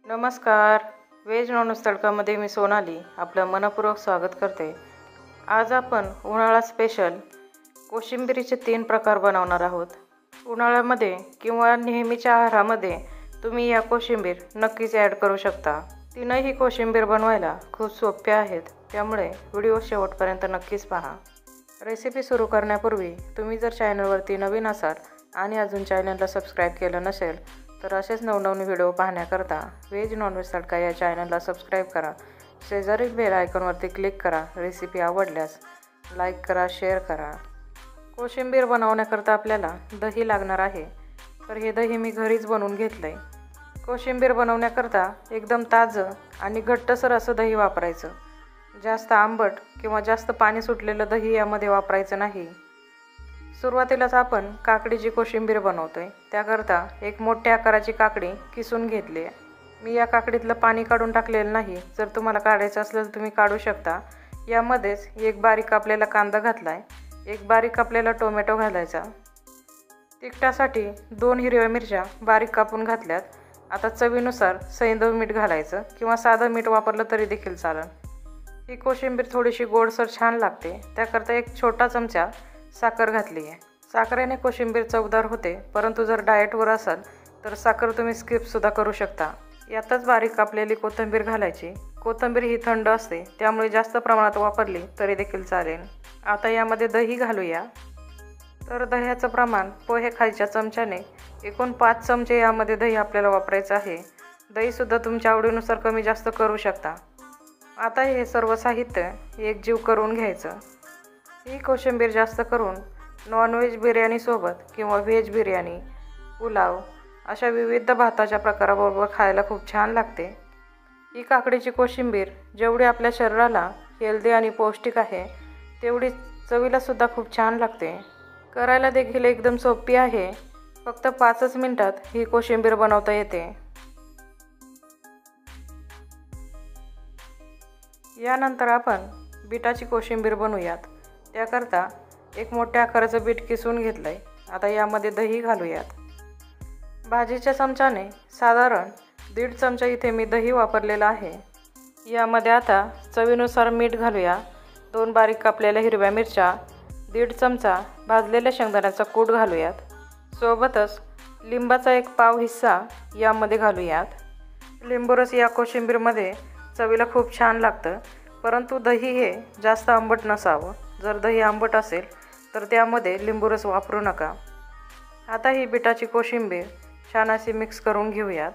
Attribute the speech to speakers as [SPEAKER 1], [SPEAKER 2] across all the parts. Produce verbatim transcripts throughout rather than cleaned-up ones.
[SPEAKER 1] नमस्कार. Veg non veg तडकामध्ये मी सोनाली आपलं मनपूर्वक स्वागत करते. आज आपण उन्हाळा स्पेशल कोशिंबिरीचे तीन प्रकार बनवणार आहोत. उन्हाळ्यामध्ये किंवा नेहमीच्या आहारामध्ये तुम्ही या कोशिंबीर नक्कीच ॲड करू शकता. तीनही कोशिंबीर बनवायला खूप सोपे आहेत, त्यामुळे व्हिडिओ शेवटपर्यंत नक्कीच पहा. रेसिपी सुरू करण्यापूर्वी तुम्ही जर चॅनलवरती नवीन असाल आणि अजून चॅनलला सबस्क्राईब केलं नसेल तर असेच नवनवीन व्हिडिओ पाहण्याकरता वेज नॉनव्हेज तडका या चॅनलला सबस्क्राईब करा. शेजारील बेल आयकॉनवरती क्लिक करा. रेसिपी आवडल्यास लाईक करा, शेअर करा. कोशिंबीर बनवण्याकरता आपल्याला दही लागणार आहे, तर हे दही मी घरीच बनवून घेतलं आहे. कोशिंबीर बनवण्याकरता एकदम ताजं आणि घट्टसर असं दही वापरायचं. जास्त आंबट किंवा जास्त पाणी सुटलेलं दही यामध्ये वापरायचं नाही. सुरुवातीलाच आपण काकडीची कोशिंबीर बनवतोय. त्याकरता एक मोठ्या आकाराची काकडी किसून घेतली आहे. मी या काकडीतलं पाणी काढून टाकलेलं नाही. जर तुम्हाला काढायचं असलं तर तुम्ही काढू शकता. यामध्येच एक बारीक कापलेला कांदा घातला आहे. एक बारीक कापलेला टोमॅटो घालायचा. तिखटासाठी दोन हिरव्या मिरच्या बारीक कापून घातल्यात. आता चवीनुसार सैंधव मीठ घालायचं किंवा साधं मीठ वापरलं तरी देखील चालेल. ही कोशिंबीर थोडीशी गोडसर छान लागते, त्याकरता एक छोटा चमचा साखर घातली आहे. साखरेने कोशिंबीर चवदार होते, परंतु जर डाएटवर असाल तर साखर तुम्ही स्किपसुद्धा करू शकता. यातच बारीक कापलेली कोथिंबीर घालायची. कोथिंबीर ही थंड असते, त्यामुळे जास्त प्रमाणात वापरली तरी देखील चालेल. आता यामध्ये दही घालूया. तर दह्याचं प्रमाण पोहे खायच्या चमच्याने एकूण पाच चमचे यामध्ये दही आपल्याला वापरायचं आहे. दहीसुद्धा तुमच्या आवडीनुसार कमी जास्त करू शकता. आता हे सर्व साहित्य एकजीव करून घ्यायचं. ही कोशिंबीर जास्त करून नॉनव्हेज बिर्याणीसोबत किंवा व्हेज बिर्याणी, पुलाव अशा विविध भाताच्या प्रकाराबरोबर खायला खूप छान लागते. ही काकडीची कोशिंबीर जेवढी आपल्या शरीराला हेल्दी आणि पौष्टिक आहे, तेवढी चवीलासुद्धा खूप छान लागते. करायला देखील एकदम सोपी आहे. फक्त पाचच मिनटात ही कोशिंबीर बनवता येते. यानंतर आपण बीटाची कोशिंबीर बनवूयात. त्याकरता एक मोठ्या आकाराचं बीट किसून घेतलं आहे. आता यामध्ये दही घालूयात. भाजीच्या चमच्याने साधारण दीड चमचा इथे मी दही वापरलेलं आहे. यामध्ये आता चवीनुसार मीठ घालूया. दोन बारीक कापलेल्या हिरव्या मिरच्या, दीड चमचा भाजलेल्या शेंगदाण्याचा कूट घालूयात. सोबतच लिंबाचा एक पाव हिस्सा यामध्ये घालूयात. लिंबूरस या कोशिंबीरमध्ये चवीला खूप छान लागतं, परंतु दही हे जास्त आंबट नसावं. जर दही आंबट असेल तर त्यामध्ये लिंबूरस वापरू नका. आता ही बीटाची कोशिंबीर छान अशी मिक्स करून घेऊयात.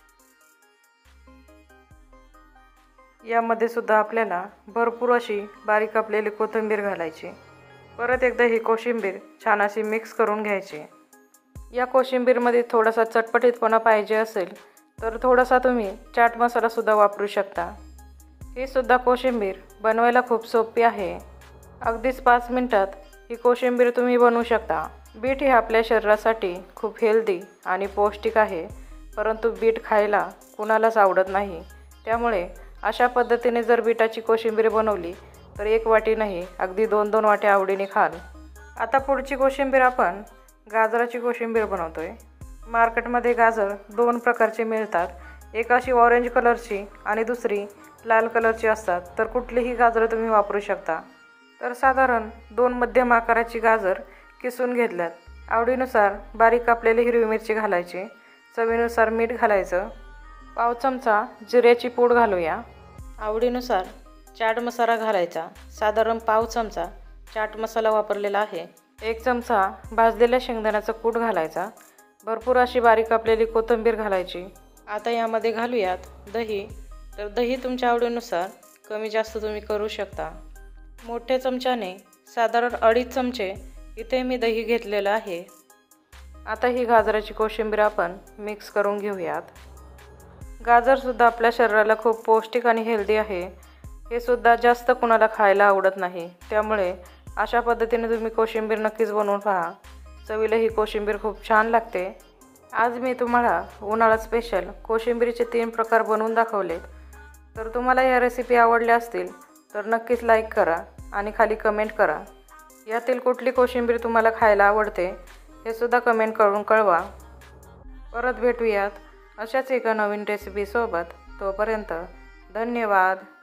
[SPEAKER 1] यामध्ये सुद्धा आपल्याला भरपूर अशी बारीक कापलेली कोथिंबीर घालायची. परत एकदा ही कोशिंबीर छान अशी मिक्स करून घ्यायची. या कोशिंबीरमध्ये थोडासा चटपटीतपणा पाहिजे असेल तर थोडासा तुम्ही चाट मसालासुद्धा वापरू शकता. ही सुद्धा कोशिंबीर बनवायला खूप सोपी आहे. अगदीच पाच मिनटात ही कोशिंबीर तुम्ही बनवू शकता. बीट हे आपल्या शरीरासाठी खूप हेल्दी आणि पौष्टिक आहे, परंतु बीट खायला कुणालाच आवडत नाही. त्यामुळे अशा पद्धतीने जर बीटाची कोशिंबीर बनवली तर एक वाटी नाही, अगदी दोन दोन वाटी आवडीने खाल. आता पुढची कोशिंबीर आपण गाजराची कोशिंबीर बनवतोय. मार्केटमध्ये गाजर दोन प्रकारचे मिळतात. एक अशी ऑरेंज कलरची आणि दुसरी लाल कलरची असतात. तर कुठलीही गाजरं तुम्ही वापरू शकता. तर साधारण दोन मध्यम आकाराची गाजर किसून घेतल्यात. आवडीनुसार बारीक कापलेली हिरवी मिरची घालायची. चवीनुसार मीठ घालायचं. पाव चमचा जिऱ्याची पूड घालूया. आवडीनुसार चाट मसाला घालायचा. साधारण पाव चमचा चाट मसाला वापरलेला आहे. एक चमचा भाजलेल्या शेंगदाण्याचा कूट घालायचा. भरपूर अशी बारीक कापलेली कोथिंबीर घालायची. आता यामध्ये घालूयात दही. तर दही तुमच्या आवडीनुसार कमी जास्त तुम्ही करू शकता. मोठ्या चमच्याने साधारण अडीच चमचे इथे मी दही घेतलेलं आहे. आता ही गाजराची कोशिंबीर आपण मिक्स करून घेऊयात. गाजरसुद्धा आपल्या शरीराला खूप पौष्टिक आणि हेल्दी आहे. हे सुद्धा जास्त कुणाला खायला आवडत नाही, त्यामुळे अशा पद्धतीने तुम्ही कोशिंबीर नक्कीच बनवून पहा. चवीला ही कोशिंबीर खूप छान लागते. आज मी तुम्हाला उन्हाळा स्पेशल कोशिंबीरीचे तीन प्रकार बनवून दाखवलेत. तर तुम्हाला या रेसिपी आवडल्या असतील तर नक्कीच लाईक करा आणि खाली कमेंट करा. यातील कुठली कोशिंबीर तुम्हाला खायला आवडते हे सुद्धा कमेंट करून कळवा. परत भेटूयात अशाच एका नवीन रेसिपीसोबत. तोपर्यंत धन्यवाद.